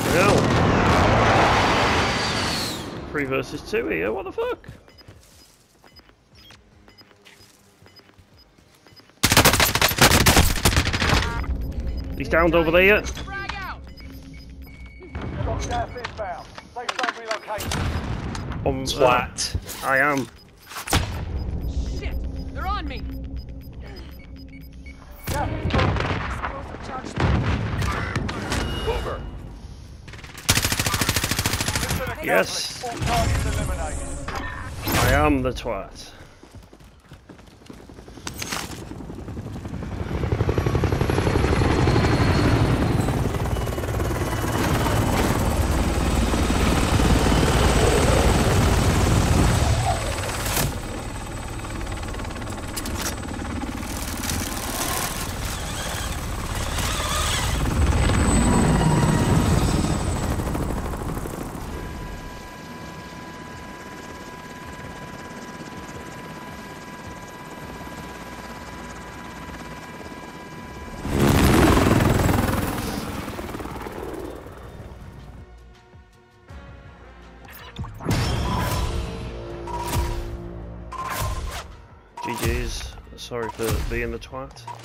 Hell. 3 versus 2 here, what the fuck? He's downed over there. Twat. I am. Shit! They're on me! Over. Yes. I am the twat. GG's. Sorry for being the twat.